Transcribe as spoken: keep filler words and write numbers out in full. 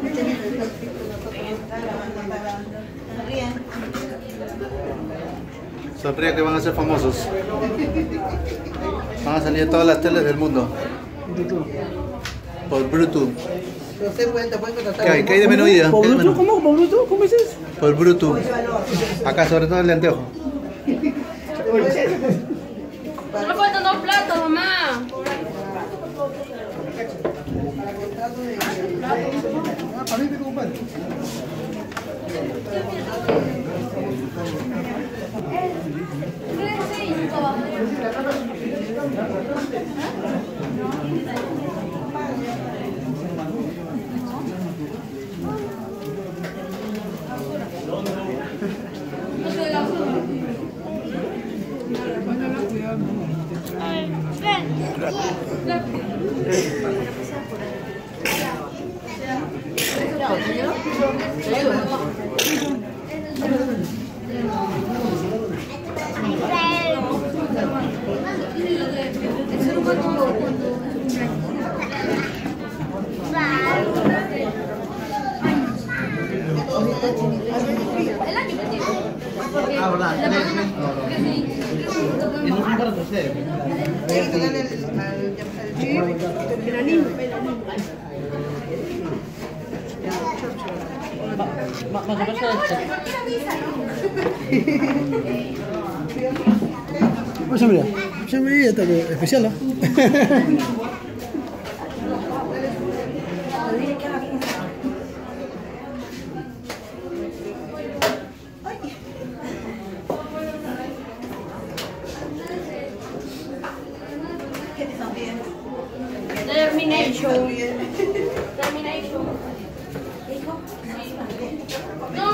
Sonríe que van a ser famosos. Van a salir en todas las teles del mundo. Por Bluetooth. ¿Qué hay? ¿Qué hay de menú hoy día? ¿Por Bluetooth? ¿Cómo? ¿Por Bluetooth? ¿Cómo dices? Por Bluetooth. Acá, sobre todo el de anteojo. Solo faltan dos platos, mamá. Pues mira, ya me está especial, ¿no? Termination. Termination. No.